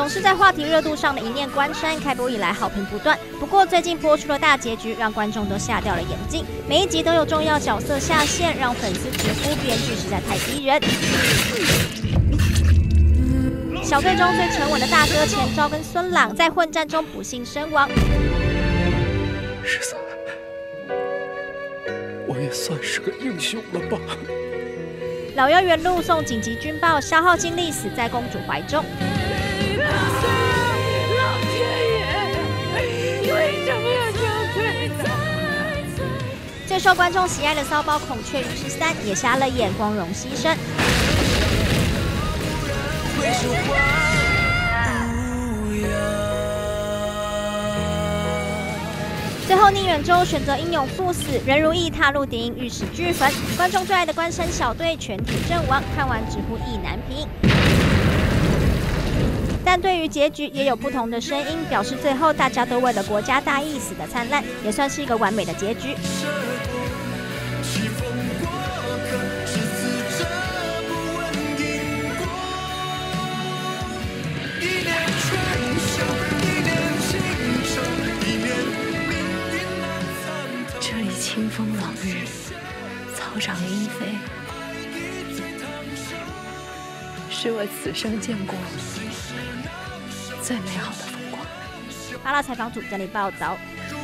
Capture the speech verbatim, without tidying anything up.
是在话题热度上的一念关山，开播以来好评不断。不过最近播出的大结局让观众都吓掉了眼镜，每一集都有重要角色下线，让粉丝直呼编剧实在太逼人。小队中最沉稳的大哥钱昭跟孙朗在混战中不幸身亡。 十三，我也算是个英雄了吧。 老妖原路送紧急军报，消耗精力死在公主怀中。 老天爷，为什么要这样对待？ 最受观众喜爱的骚包孔雀鱼十三也瞎了眼，光荣牺牲。最后宁远舟选择英勇赴死，任如意踏入谍影玉石俱焚，观众最爱的关山小队全体阵亡，看完直呼意难平。但对于结局也有不同的声音，表示最后大家都为了国家大义死得灿烂，也算是一个完美的结局。 清风朗日，草长莺飞，是我此生见过最美好的风光。 八大采访组整理报道。